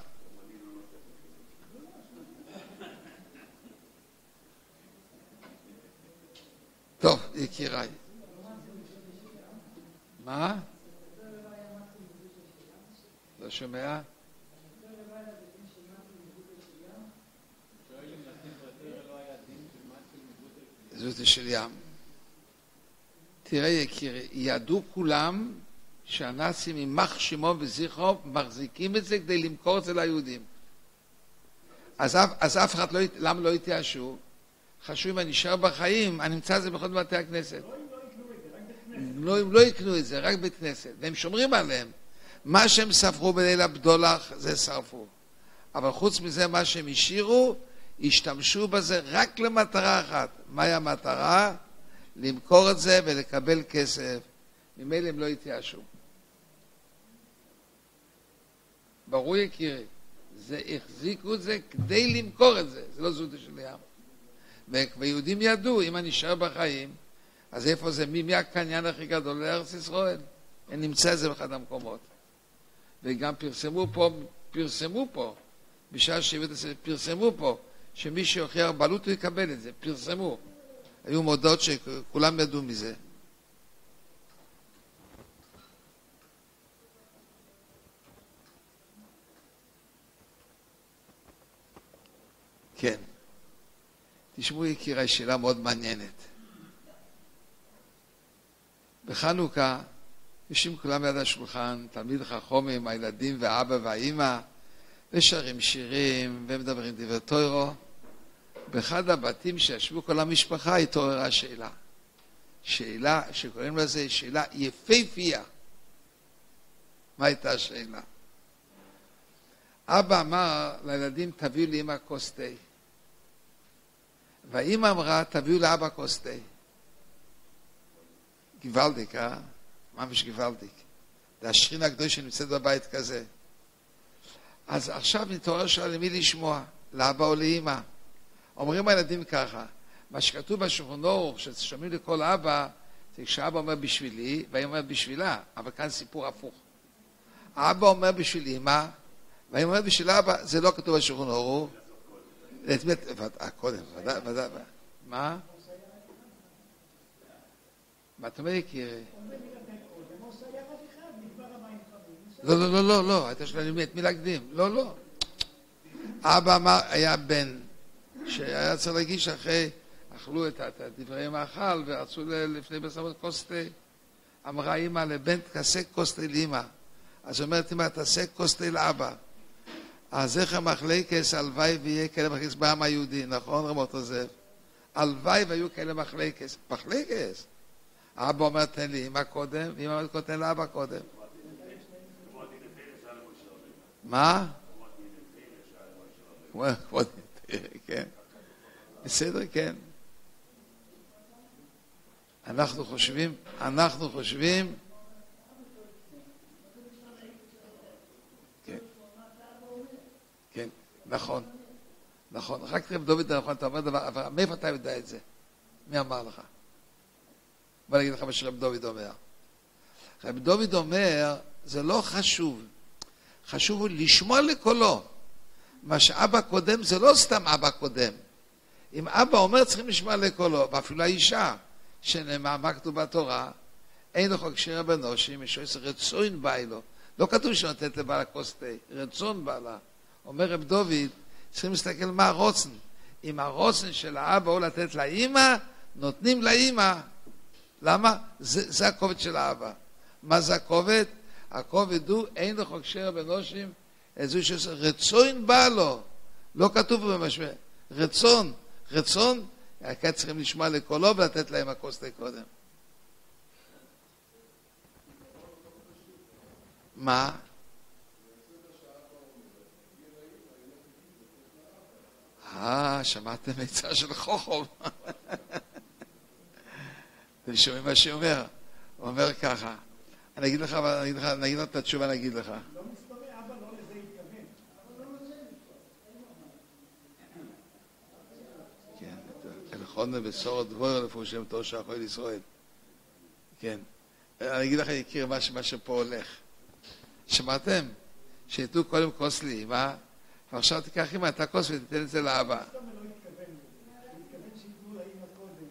טוב, יקיריי. מה? לא שומע? זאת של ים. תראה יקירי, ידעו כולם שהנאצים יימח שמו וזכרו מחזיקים את זה כדי למכור את זה ליהודים. אז אף אחד למה לא התייאשו? חשוב אם אני נשאר בחיים, אני אמצא את זה בכל בתי הכנסת. לא, אם לא יקנו את זה, רק בית כנסת. והם שומרים עליהם. מה שהם ספרו בליל הבדולח, זה שרפו. אבל חוץ מזה, מה שהם השאירו, השתמשו בזה רק למטרה אחת. מהי המטרה? למכור את זה ולקבל כסף. ממילא הם לא התייאשו. ברור יקירי, זה החזיקו את זה כדי למכור את זה. זה לא זהות של ים. ויהודים ידעו, אם אני נשאר בחיים, אז איפה זה? מי הקניין הכי גדול לארץ ישראל? אני נמצא את זה באחד המקומות. וגם פרסמו פה, בשעה שבט ישראל, פרסמו פה, שמי שיוכיח בעלות הוא יקבל את זה. פרסמו. היו מודעות שכולם ידעו מזה. כן. תשמעו יקירי, שאלה מאוד מעניינת. בחנוכה, יושבים כולם ליד השולחן, תלמיד חכמים, הילדים והאבא והאימא, ושרים שירים, ומדברים דברי תורה. באחד הבתים שישבו כל המשפחה, התעוררה שאלה. שאלה שקוראים לזה שאלה יפהפייה. מה הייתה השאלה? אבא אמר לילדים, תביאו לאמא כוס תה. והאמא אמרה, תביאו לאבא כוס תה. גוואלדיק, ממש גוואלדיק. זה השכינה הקדושה שנמצאת בבית כזה. אז עכשיו נתעורר שאלה למי לשמוע, לאבא או לאמא. אומרים הילדים ככה, מה שכתוב בשולחן אורוך, ששומעים לכל אבא, זה כשאבא אומר בשבילי, והיא אומרת בשבילה, אבל כאן סיפור הפוך. האבא אומר בשביל אמא, והיא אומרת בשביל אבא, זה לא כתוב בשולחן אורוך. קודם, ודאי. מה? מה אתה אומר, יקירי? לא, הייתה שאלה את מי להקדים. לא. אבא אמר, היה בן, שהיה צריך להגיש אחרי אכלו את דברי מאכל ורצו לפני בסמות כוס תה. אמרה אמא לבן, תעשה כוס תה לאמא. אז אומרת אמא, תעשה כוס תה לאבא. אז איך המחלקס, הלוואי ויהיה כאלה מחלקס בעם היהודי, נכון רמות עוזב? הלוואי והיו כאלה מחלקס. מחלקס? האבא אומר תן לי אמא קודם, ואמא אומרת תן לאבא קודם. מה? כן. בסדר, כן. אנחנו חושבים, כן, נכון, רק רב דוד, נכון, אתה אומר דבר, אבל מאיפה אתה יודע את זה? מי אמר לך? בוא נגיד לך מה שרב דוד אומר. רב דוד אומר, זה לא חשוב, חשוב הוא לשמוע לקולו. מה שאבא קודם זה לא סתם אבא קודם. אם אבא אומר צריכים לשמוע לקולו, ואפילו האישה, שנאמר מה כתוב בתורה, אין לך קשיר בנושים, יש עושה רצון בא לו. לא כתוב שנותנת לבעלה כוס תה, רצון בעלה. אומר רב דוד, צריכים להסתכל מה הרוצן. אם הרוצן של האבא הוא לתת לאמא, נותנים לאמא. למה? זה הכובד של האבא. מה זה הכובד? הכובד הוא, אין לך קשיר בנושים, איזו שעושה רצון בא לו. לא כתוב במשמע. רצון, הכת צריכים לשמוע לקולו ולתת להם הכוס תה קודם. מה? שמעתם עצה של חוכם. אתם שומעים מה שאומר? הוא אומר ככה. אני אגיד לך את התשובה, אני אגיד לך. לא מסתובב, אבא לא לזה התכוון. אבא לא לזה כן, נכון בשורות דבור לפי שם תור שאחוי לישראל. כן. אני אגיד לך, יכיר מה שפה הולך. שמעתם? שיתנו קודם כוס לאמא, ועכשיו תיקח אמא את הכוס ותתן את זה לאבא. לא התכוון שיתנו לאמא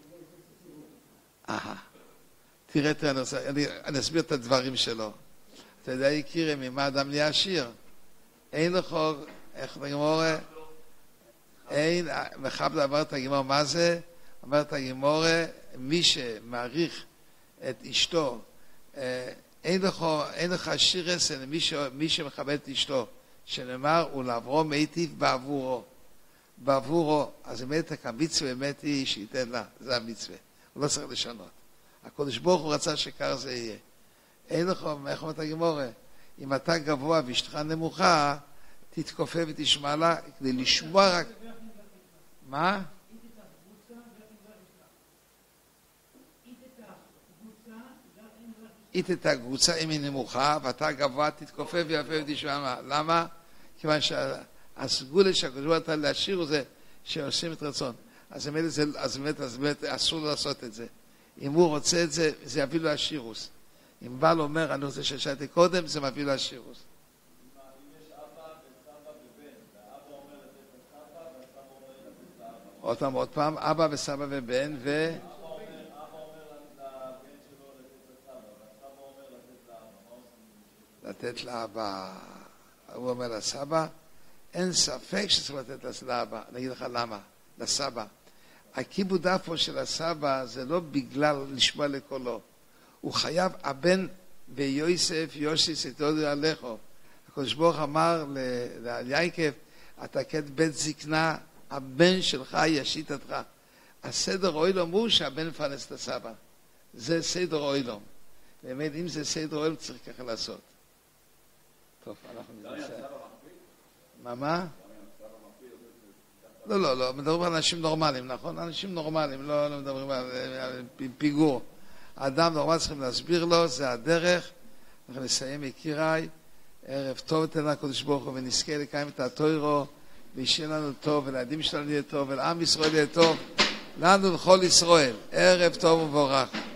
קודם. תראה, אני אסביר את הדברים שלו. אתה יודע, יכיר, ממה אדם נהיה עשיר? אין לך, איך נגמור? אין, מחב אמר את הגמור, מה זה? אמר את הגמור, מי שמעריך את אשתו, אין לך שיר רסן, מי שמכבד את אשתו, שנאמר, ולאברום היטיב בעבורו, אז באמת המצווה באמת היא שייתן לה, זה המצווה, הוא לא צריך לשנות. הקדוש ברוך הוא רצה שכך זה יהיה. אין לך, איך אומרת הגמור, אם אתה גבוה ואשתך נמוכה, תתכופף ותשמע לה, כדי לשמוע רק... מה? את הקבוצה אם היא נמוכה, ואתה גבוה, תתכופף ויפה ותשמע לה. למה? כיוון שהסגולה שהקדוש ברוך הוא להשאיר זה שעושים את רצון. אז באמת אסור לעשות את זה. אם הוא רוצה את זה, זה יביא לו השירוס. אם בעל אומר, אני רוצה ששאלתי קודם, זה מביא לו השירוס. אם יש אבא וסבא ובן, והאבא אומר לתת לסבא, והסבא אומר לתת לאבא. עוד פעם, אבא וסבא ובן, ו... אבא אומר לבן שלו לתת לסבא, והסבא אומר לתת לאבא. מה עושים? לתת לאבא. הוא אומר לסבא, אין ספק שצריך לתת לאבא. אני אגיד לך למה, לסבא. הכיבוד אפו של הסבא זה לא בגלל לשמוע לקולו. הוא חייב, הבן ויוסף יושיס יתודו עליכו. הקדוש ברוך אמר ליעקב, אתה כת בית זקנה, הבן שלך ישית אותך. הסדר אוילום הוא שהבן מפרנס את הסבא. זה סדר אוילום. באמת, אם זה סדר אוילום, צריך ככה לעשות. טוב, אנחנו ננסה. מה? לא, מדברים על אנשים נורמליים, נכון? אנשים נורמליים, לא מדברים על פיגור. האדם נורמלי צריכים להסביר לו, זה הדרך. אנחנו נסיים יקיריי, ערב טוב תנה הקדוש ברוך הוא, ונזכה לקיים את התוירו, וישאר לנו טוב, ולילדים שלנו יהיה טוב, ולעם ישראל יהיה טוב, לנו וכל ישראל. ערב טוב ומבורך.